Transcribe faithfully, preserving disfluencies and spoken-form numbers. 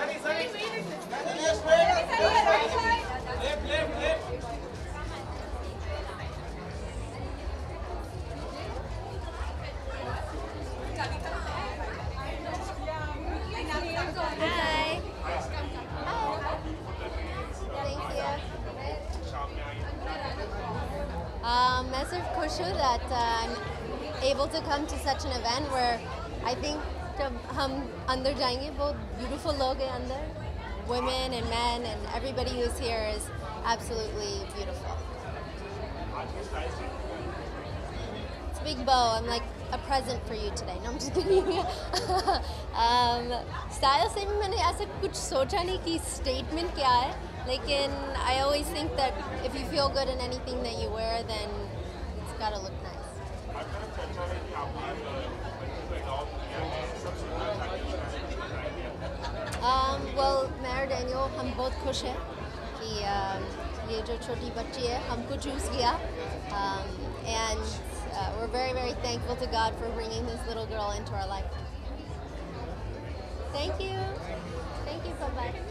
Hi. Thank you. Um, मैं सिर्फ खुश हूँ that uh, I'm able to come to such an event where I think जब हम अंदर जाएंगे बहुत beautiful लोग हैं अंदर, women and men and everybody who's here is absolutely beautiful. It's a big bow. I'm like a present for you today. No, I'm just kidding. um, style से भी मैंने ऐसा कुछ सोचा नहीं कि statement क्या है, लेकिन I always think that if you feel good in anything that you wear, then it's gotta look nice. Um, well, मैं और Daniel हम बहुत खुश हैं कि um, ये जो छोटी बच्ची है हमको choose किया, um, and uh, we're very very thankful to God for bringing this little girl into our life. Thank you. Thank you. Bye bye.